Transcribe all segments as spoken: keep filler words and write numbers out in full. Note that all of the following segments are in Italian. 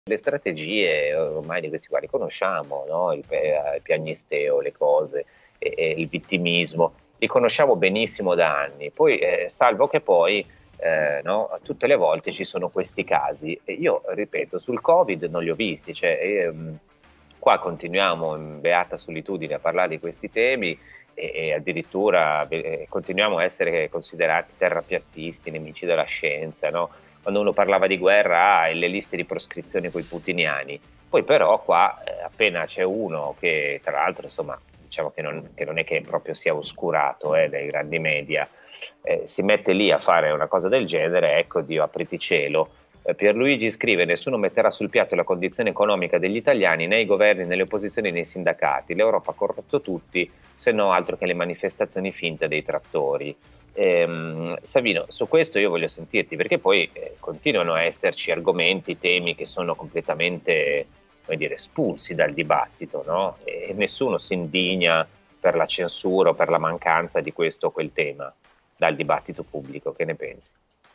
le strategie ormai di questi qua li conosciamo, no? Il, pe- il piagnisteo, le cose, e, e il vittimismo, li conosciamo benissimo da anni. Poi, eh, salvo che poi, eh, no, tutte le volte ci sono questi casi. E io, ripeto, sul Covid non li ho visti, cioè, ehm, qua continuiamo in beata solitudine a parlare di questi temi e, e addirittura eh, continuiamo a essere considerati terrapiattisti, nemici della scienza, no? Quando uno parlava di guerra, ah, le liste di proscrizione con i putiniani. Poi però qua eh, appena c'è uno che tra l'altro insomma diciamo che non, che non è che proprio sia oscurato eh, dai grandi media, eh, si mette lì a fare una cosa del genere, ecco Dio apriti cielo. Eh, Pierluigi scrive: nessuno metterà sul piatto la condizione economica degli italiani, né i governi, né le opposizioni, né i sindacati. L'Europa ha corrotto tutti, se no altro che le manifestazioni finte dei trattori. Eh, Savino, su questo io voglio sentirti perché poi eh, continuano a esserci argomenti, temi che sono completamente, come dire, espulsi dal dibattito, no? E nessuno si indigna per la censura o per la mancanza di questo o quel tema dal dibattito pubblico. Che ne pensi?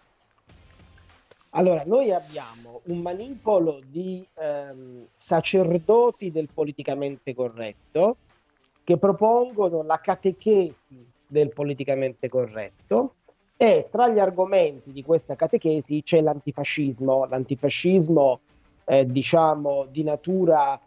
Allora, noi abbiamo un manipolo di ehm, sacerdoti del politicamente corretto che propongono la catechesi del politicamente corretto e tra gli argomenti di questa catechesi c'è l'antifascismo, l'antifascismo eh, diciamo di natura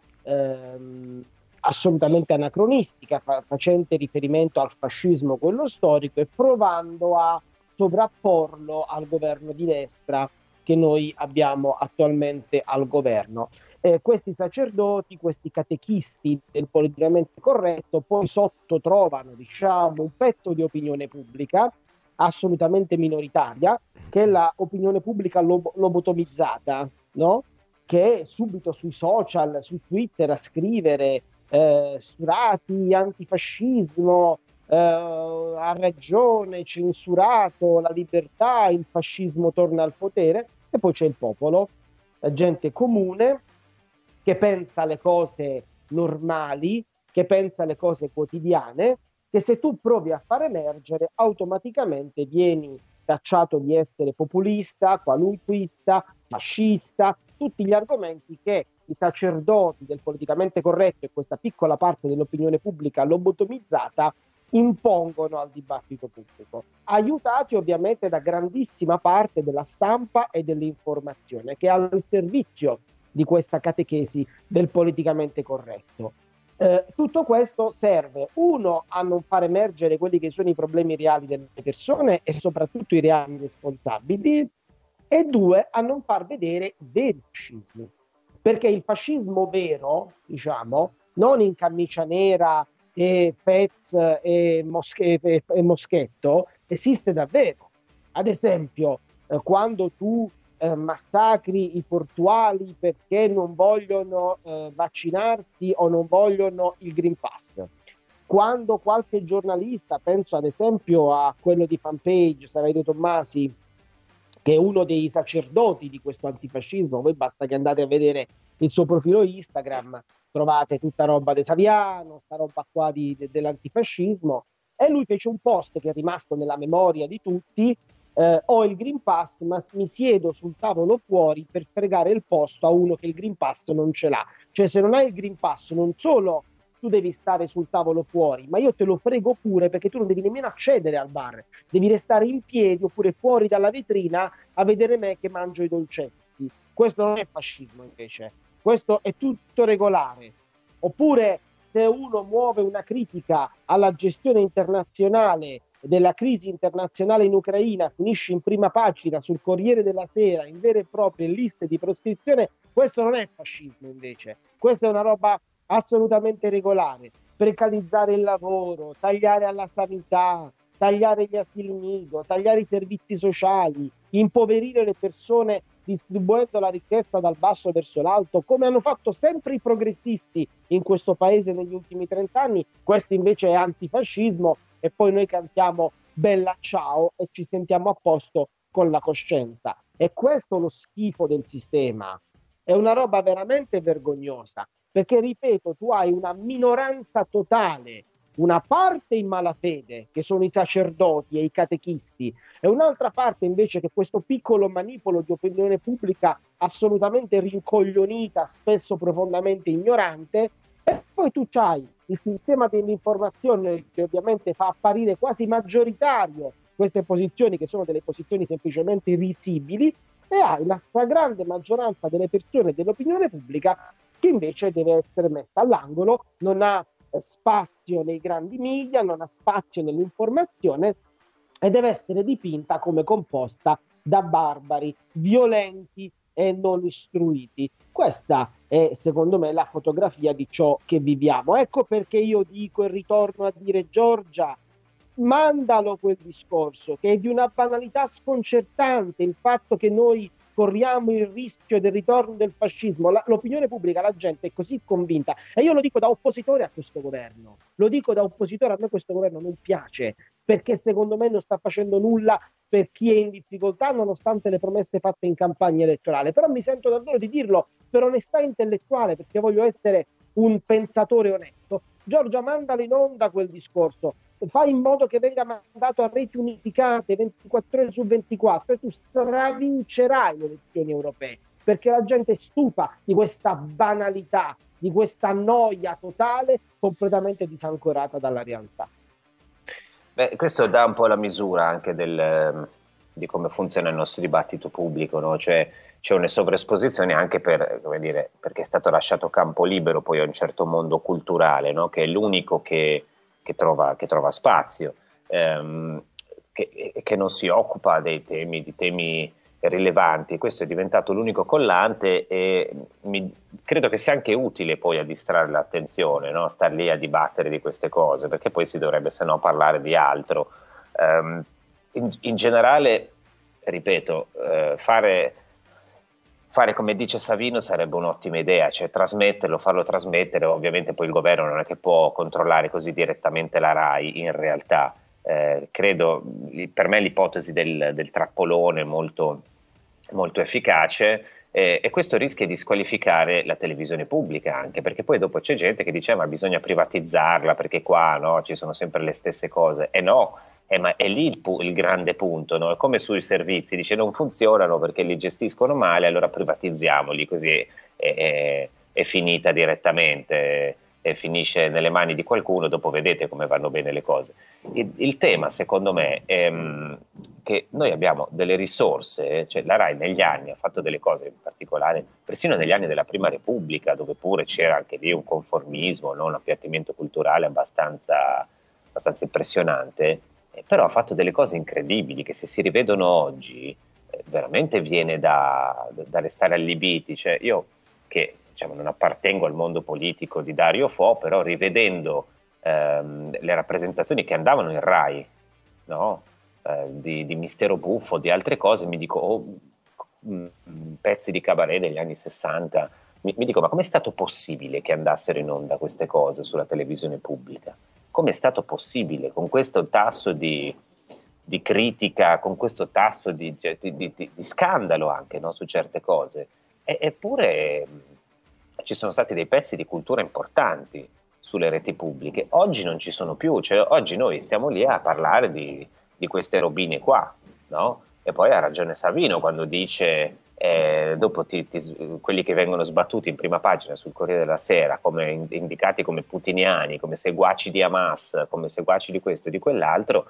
ehm, assolutamente anacronistica, fa- facente riferimento al fascismo quello storico e provando a sovrapporlo al governo di destra che noi abbiamo attualmente al governo. Eh, questi sacerdoti, questi catechisti del politicamente corretto, poi sotto trovano, diciamo, un pezzo di opinione pubblica assolutamente minoritaria, che è l'opinione pubblica lob- lobotomizzata, no? Che è subito sui social, su Twitter a scrivere eh, sturati, antifascismo, eh, ha ragione, censurato la libertà, il fascismo torna al potere, e poi c'è il popolo, la gente comune che pensa le cose normali, che pensa le cose quotidiane, che se tu provi a far emergere automaticamente vieni tacciato di essere populista, qualunquista, fascista, tutti gli argomenti che i sacerdoti del politicamente corretto e questa piccola parte dell'opinione pubblica lobotomizzata impongono al dibattito pubblico, aiutati ovviamente da grandissima parte della stampa e dell'informazione che è al servizio di questa catechesi del politicamente corretto. Eh, tutto questo serve, uno, a non far emergere quelli che sono i problemi reali delle persone e soprattutto i reali responsabili, e due, a non far vedere i veri fascismi. Perché il fascismo vero, diciamo, non in camicia nera e Fez e, Mosche- e- e Moschetto, esiste davvero. Ad esempio, eh, quando tu eh, massacri i portuali perché non vogliono eh, vaccinarsi o non vogliono il Green Pass. Quando qualche giornalista, penso ad esempio a quello di Fanpage, Saverio Tommasi, che è uno dei sacerdoti di questo antifascismo, voi basta che andate a vedere il suo profilo Instagram, trovate tutta roba di Saviano, sta roba qua di, de, dell'antifascismo, e lui fece un post che è rimasto nella memoria di tutti, eh, ho il Green Pass ma mi siedo sul tavolo fuori per fregare il posto a uno che il Green Pass non ce l'ha. Cioè se non hai il Green Pass non solo tu devi stare sul tavolo fuori, ma io te lo frego pure perché tu non devi nemmeno accedere al bar, devi restare in piedi oppure fuori dalla vetrina a vedere me che mangio i dolcetti. Questo non è fascismo invece, questo è tutto regolare. Oppure se uno muove una critica alla gestione internazionale della crisi internazionale in Ucraina, finisce in prima pagina sul Corriere della Sera in vere e proprie liste di proscrizione, questo non è fascismo invece, questa è una roba assolutamente regolare. Precarizzare il lavoro, tagliare alla sanità, tagliare gli asili nido, tagliare i servizi sociali, impoverire le persone distribuendo la ricchezza dal basso verso l'alto, come hanno fatto sempre i progressisti in questo paese negli ultimi trent'anni, questo invece è antifascismo e poi noi cantiamo bella ciao e ci sentiamo a posto con la coscienza. E questo è lo schifo del sistema. È una roba veramente vergognosa, perché ripeto, tu hai una minoranza totale una parte in malafede, che sono i sacerdoti e i catechisti, e un'altra parte invece che questo piccolo manipolo di opinione pubblica assolutamente rincoglionita, spesso profondamente ignorante, e poi tu hai il sistema dell'informazione che ovviamente fa apparire quasi maggioritario queste posizioni, che sono delle posizioni semplicemente risibili, e hai la stragrande maggioranza delle persone dell'opinione pubblica che invece deve essere messa all'angolo, non ha eh, spazio nei grandi media, non ha spazio nell'informazione e deve essere dipinta come composta da barbari, violenti e non istruiti. Questa è, secondo me, la fotografia di ciò che viviamo. Ecco perché io dico e ritorno a dire: Giorgia, mandalo quel discorso, che è di una banalità sconcertante, il fatto che noi corriamo il rischio del ritorno del fascismo. La, l'opinione pubblica, la gente è così convinta, e io lo dico da oppositore a questo governo, lo dico da oppositore, a me questo governo non piace, perché secondo me non sta facendo nulla per chi è in difficoltà, nonostante le promesse fatte in campagna elettorale. Però mi sento davvero di dirlo per onestà intellettuale, perché voglio essere un pensatore onesto. Giorgia, mandalo in onda quel discorso, fai in modo che venga mandato a reti unificate ventiquattro ore su ventiquattro, e tu stravincerai le elezioni europee, perché la gente è stufa di questa banalità, di questa noia totale, completamente disancorata dalla realtà. Beh, questo dà un po' la misura anche del, di come funziona il nostro dibattito pubblico, no? Cioè, c'è una sovraesposizione anche per, come dire, perché è stato lasciato campo libero poi a un certo mondo culturale, no? Che è l'unico che, che, trova, che trova spazio, ehm, che, che non si occupa dei temi, di temi rilevanti. Questo è diventato l'unico collante, e mi, credo che sia anche utile poi a distrarre l'attenzione, no? Star lì a dibattere di queste cose, perché poi si dovrebbe se no parlare di altro. Um, in, in generale, ripeto, eh, fare, fare come dice Savino sarebbe un'ottima idea, cioè trasmetterlo, farlo trasmettere. Ovviamente poi il governo non è che può controllare così direttamente la RAI, in realtà. Eh, credo, per me l'ipotesi del, del trappolone molto, molto efficace, eh, e questo rischia di squalificare la televisione pubblica, anche perché poi dopo c'è gente che dice: ma bisogna privatizzarla perché qua, no, ci sono sempre le stesse cose. E no, eh, ma è lì il, pu- il grande punto, no? È come sui servizi, dice non funzionano perché li gestiscono male, allora privatizziamoli, così è, è, è finita direttamente, e finisce nelle mani di qualcuno. Dopo vedete come vanno bene le cose. Il, il tema, secondo me, è mh, che noi abbiamo delle risorse, cioè la RAI negli anni ha fatto delle cose, in particolare persino negli anni della Prima Repubblica, dove pure c'era anche lì un conformismo, no? Un appiattimento culturale abbastanza, abbastanza impressionante, eh, però ha fatto delle cose incredibili che, se si rivedono oggi, eh, veramente viene da, da restare allibiti. Cioè, io che diciamo, non appartengo al mondo politico di Dario Fo, però rivedendo ehm, le rappresentazioni che andavano in Rai, no? eh, di, di Mistero Buffo, di altre cose, mi dico, oh, mh, pezzi di cabaret degli anni sessanta, mi, mi dico, ma com'è stato possibile che andassero in onda queste cose sulla televisione pubblica? Com'è stato possibile con questo tasso di, di critica, con questo tasso di, di, di, di scandalo anche, no? Su certe cose? E, eppure ci sono stati dei pezzi di cultura importanti sulle reti pubbliche. Oggi non ci sono più, cioè oggi noi stiamo lì a parlare di, di queste robine qua, no? E poi ha ragione Savino quando dice, eh, dopo ti, ti, quelli che vengono sbattuti in prima pagina sul Corriere della Sera, come in, indicati come putiniani, come seguaci di Hamas, come seguaci di questo e di quell'altro.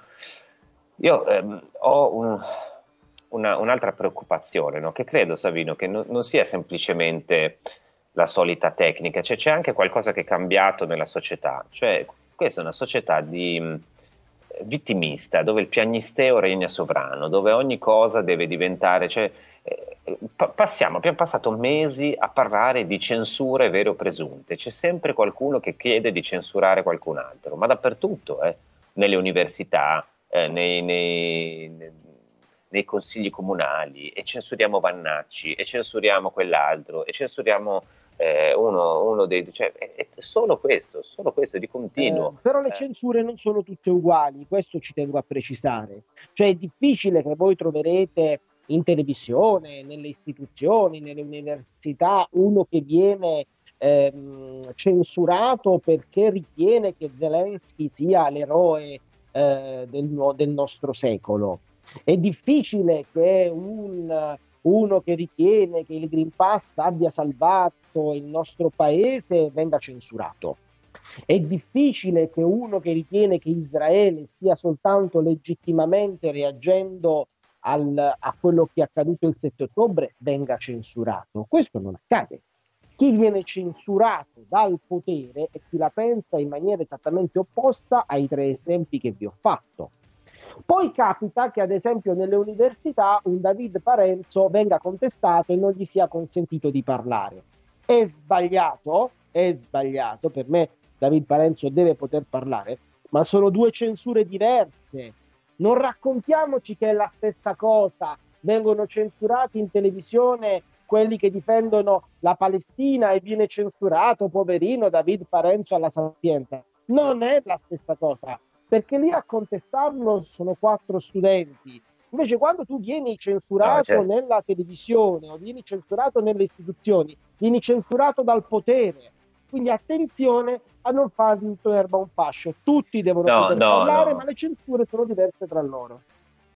Io ehm, ho un, una, un'altra preoccupazione, no? Che credo, Savino, che no, non sia semplicemente la solita tecnica, cioè c'è anche qualcosa che è cambiato nella società, cioè questa è una società di mh, vittimista, dove il piagnisteo regna sovrano, dove ogni cosa deve diventare, cioè, eh, pa- passiamo, abbiamo passato mesi a parlare di censure vere o presunte, c'è sempre qualcuno che chiede di censurare qualcun altro, ma dappertutto, eh, nelle università, eh, nei, nei, nei consigli comunali, e censuriamo Vannacci, e censuriamo quell'altro, e censuriamo eh, uno, uno dei... Cioè, è, è solo questo, solo questo di Eh, continuo. però le Eh, censure non sono tutte uguali, questo ci tengo a precisare. Cioè è difficile che voi troverete in televisione, nelle istituzioni, nelle università, uno che viene ehm, censurato perché ritiene che Zelensky sia l'eroe eh, del, no- del nostro secolo. È difficile che un, uno che ritiene che il Green Pass abbia salvato il nostro paese venga censurato. È difficile che uno che ritiene che Israele stia soltanto legittimamente reagendo al, a quello che è accaduto il sette ottobre venga censurato. Questo non accade. Chi viene censurato dal potere è chi la pensa in maniera esattamente opposta ai tre esempi che vi ho fatto. Poi capita che ad esempio nelle università un David Parenzo venga contestato e non gli sia consentito di parlare. È sbagliato, è sbagliato, per me David Parenzo deve poter parlare, ma sono due censure diverse. Non raccontiamoci che è la stessa cosa, vengono censurati in televisione quelli che difendono la Palestina e viene censurato, poverino, David Parenzo alla Sapienza. Non è la stessa cosa, perché lì a contestarlo sono quattro studenti. Invece quando tu vieni No, censurato certo. nella televisione o vieni censurato nelle istituzioni, vieni censurato dal potere. Quindi attenzione a non fare di erba un fascio. Tutti devono No, poter no, parlare, ma no. le censure sono diverse tra loro.